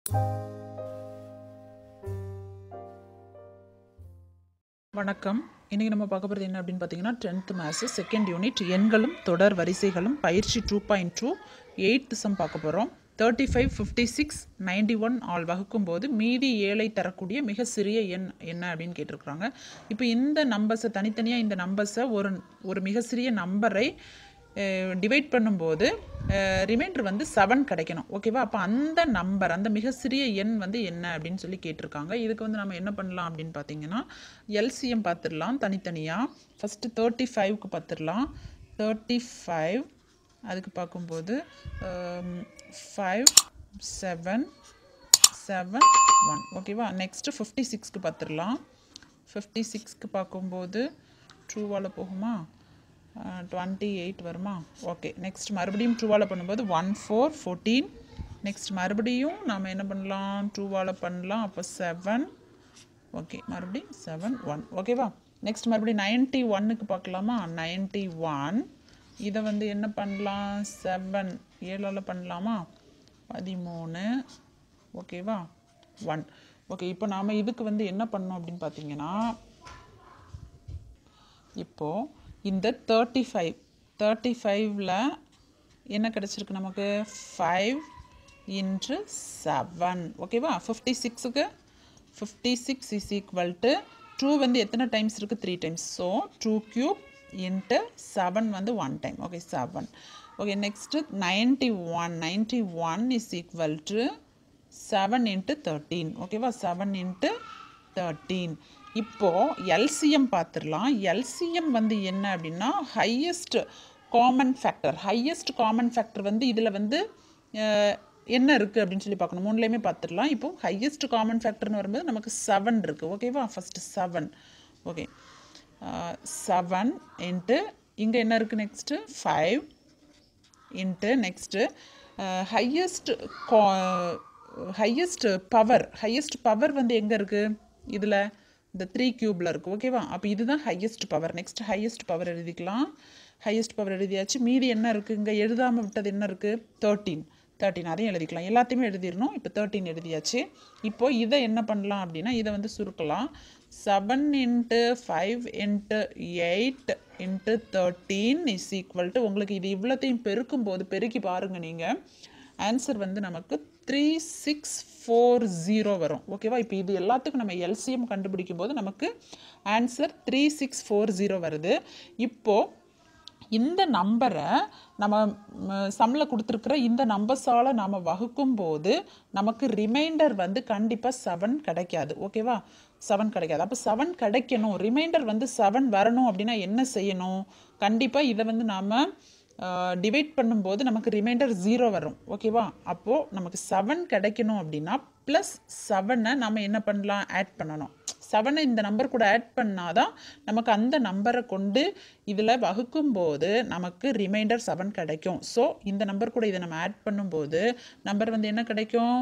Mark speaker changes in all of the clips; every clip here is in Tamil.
Speaker 1: வணக்கம். இன்னைக்கு நம்ம பார்க்க போகிறது என்ன அப்படின்னு பார்த்தீங்கன்னா 10th மேத்ஸ் செகண்ட் யூனிட் எண்களும் தொடர் வரிசைகளும் பயிற்சி 2.2 8th சம் பார்க்க போகிறோம். 35, 56, 91 ஆல் வகுக்கும் போது மீதி 7ஐ தரக்கூடிய மிக சிறிய எண் என்ன அப்படின்னு கேட்டிருக்கிறாங்க. இப்போ இந்த நம்பர்ஸை தனித்தனியாக இந்த நம்பர்ஸை ஒரு மிக சிறிய நம்பரை டிவைட் பண்ணும்போது ரிமைண்டர் வந்து 7 கிடைக்கணும். ஓகேவா? அப்போ அந்த நம்பர் அந்த மிக சிறிய எண் வந்து என்ன அப்படின்னு சொல்லி கேட்டிருக்காங்க. இதுக்கு வந்து நம்ம என்ன பண்ணலாம் அப்படின்னு பார்த்தீங்கன்னா எல்சிஎம் பார்த்துடலாம் தனித்தனியாக. ஃபஸ்ட்டு 35க்கு பார்த்துடலாம். 35 அதுக்கு பார்க்கும்போது 5 7 7 1. ஓகேவா? நெக்ஸ்ட்டு 56க்கு பார்த்துடலாம். 56க்கு பார்க்கும்போது 2வால் போகுமா? 28 வருமா? ஓகே. நெக்ஸ்ட் மறுபடியும் 2வால் பண்ணும்போது 1 4 14. நெக்ஸ்ட் மறுபடியும் நாம் என்ன பண்ணலாம்? 2வால் பண்ணலாம். அப்போ 7. ஓகே. மறுபடியும் 7 1. ஓகேவா? நெக்ஸ்ட் மறுபடியும் 91க்கு பார்க்கலாமா? 91 இதை வந்து என்ன பண்ணலாம்? 7ஆல் பண்ணலாமா? 13. ஓகேவா? 1. ஓகே. இப்போ நாம் இதுக்கு வந்து என்ன பண்ணோம் அப்படின்னு பார்த்தீங்கன்னா இப்போது இந்த 35ல் என்ன கிடச்சிருக்கு நமக்கு? 5 × 7. ஓகேவா? 56க்கு 56 இஸ் ஈக்குவல் டு 2 வந்து எத்தனை டைம்ஸ் இருக்குது? 3 டைம்ஸ். ஸோ 2 cube × 7 வந்து 1 time. Okay. 7. Okay. Next 91 is equal to 7 × 13. ஓகேவா? 7 × 13. இப்போது எல்சிஎம் பார்த்துடலாம். எல்சிஎம் வந்து என்ன அப்படின்னா ஹையஸ்ட் காமன் ஃபேக்டர் வந்து இதில் வந்து என்ன இருக்குது அப்படின்னு சொல்லி பார்க்கணும். மூணுலேயுமே பார்த்துடலாம். இப்போது ஹையஸ்ட் காமன் ஃபேக்டர்னு வரும்போது நமக்கு 7 இருக்குது. ஓகேவா? ஃபஸ்ட்டு 7. ஓகே. 7 × இங்கே என்ன இருக்குது? நெக்ஸ்ட்டு 5 × நெக்ஸ்ட்டு ஹையஸ்ட் பவர் வந்து எங்கே இருக்குது? இதில் இந்த 3 கியூபில் இருக்குது. ஓகேவா? அப்போ இதுதான் highest power. Next highest power எழுதிக்கலாம். ஹையஸ்ட் பவர் எழுதியாச்சு. மீதி என்ன இருக்குது? இங்கே எழுதாமல் விட்டது என்ன இருக்குது? 13 அதையும் எழுதிக்கலாம். எல்லாத்தையுமே எழுதிடணும். இப்போ 13 எழுதியாச்சு. இப்போது இதை என்ன பண்ணலாம் அப்படின்னா இதை வந்து சுருக்கலாம். 7 × 5 × 8 × 13 இஸ் ஈக்குவல் டு உங்களுக்கு இது இவ்வளோத்தையும் பெருக்கும்போது பெருக்கி பாருங்கள் நீங்கள். ஆன்சர் வந்து நமக்கு 3640 வரும். ஓகேவா? இப்போ இது எல்லாத்துக்கும் நம்ம எல்சிஎம் கண்டுபிடிக்கும் போது நமக்கு ஆன்சர் 3640 வருது. இப்போது இந்த நம்பரை நம்ம சம்மில் கொடுத்துருக்குற இந்த நம்பர்ஸால் நாம் வகுக்கும் போது நமக்கு ரிமைண்டர் வந்து கண்டிப்பாக 7 கிடைக்காது. ஓகேவா? 7 கிடைக்காது. அப்போ 7 கிடைக்கணும், ரிமைண்டர் வந்து 7 வரணும் அப்படின்னா என்ன செய்யணும்? கண்டிப்பாக இதை வந்து நாம் டிவைட் பண்ணும்போது நமக்கு ரிமைண்டர் 0 வரும். ஓகேவா? அப்போது நமக்கு 7 கிடைக்கணும் அப்படின்னா ப்ளஸ் 7ஐ நம்ம என்ன பண்ணலாம்? ஆட் பண்ணணும். 7ஐ இந்த நம்பர் கூட ஆட் பண்ணாதான் நமக்கு அந்த நம்பரை கொண்டு இதில் வகுக்கும்போது நமக்கு ரிமைண்டர் 7 கிடைக்கும். ஸோ இந்த நம்பர் கூட இதை நம்ம ஆட் பண்ணும்போது நம்பர் வந்து என்ன கிடைக்கும்?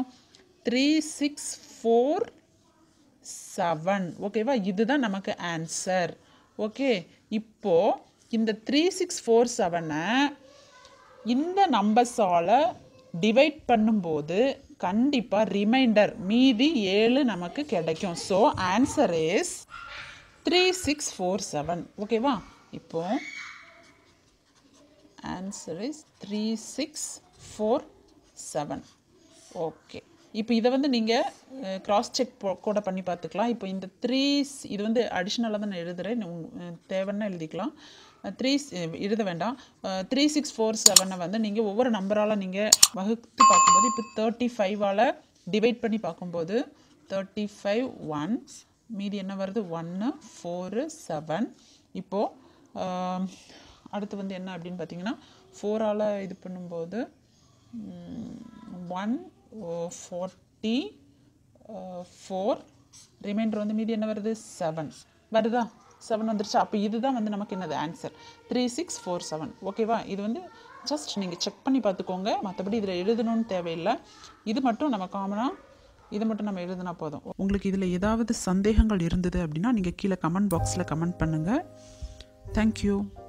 Speaker 1: 3647. ஓகேவா? இதுதான் நமக்கு ஆன்சர். ஓகே. இப்போது இந்த 3647ஐ இந்த நம்பர்ஸால் டிவைட் பண்ணும்போது கண்டிப்பாக ரிமைண்டர் மீதி 7 நமக்கு கிடைக்கும். So answer is 3647. ஓகேவா? இப்போது ஆன்சர் இஸ் 3647. ஓகே. இப்போ இதை வந்து நீங்கள் க்ராஸ் செக் கூட பண்ணி பார்த்துக்கலாம். இப்போ இந்த இது வந்து அடிஷ்னலாக தான் நான் எழுதுகிறேன். தேவைன்னா எழுதிக்கலாம். 3 எழுத வேண்டாம். 3647 வந்து நீங்கள் ஒவ்வொரு நம்பரால் நீங்கள் வகுத்து பார்க்கும்போது இப்போ 35ஆல் டிவைட் பண்ணி பார்க்கும்போது 35 1 மீதி என்ன வருது? 1 4 7. இப்போது அடுத்து வந்து என்ன அப்படின்னு பார்த்தீங்கன்னா 4ஆல் இது பண்ணும்போது 144 ரிமைண்டர் வந்து மீதி என்ன வருது? 7 வருதா? 7 வந்துருச்சு. அப்போ இதுதான் வந்து நமக்கு என்னது? ஆன்சர் 3647. ஓகேவா? இது வந்து ஜஸ்ட் நீங்கள் செக் பண்ணி பார்த்துக்கோங்க. மற்றபடி இதில் எழுதணும்னு தேவையில்லை. இது மட்டும் நம்ம காமனாக இது மட்டும் நம்ம எழுதினா போதும். உங்களுக்கு இதில் ஏதாவது சந்தேகங்கள் இருந்தது அப்படின்னா நீங்கள் கீழே கமெண்ட் பாக்ஸில் கமெண்ட் பண்ணுங்கள். தேங்க்யூ.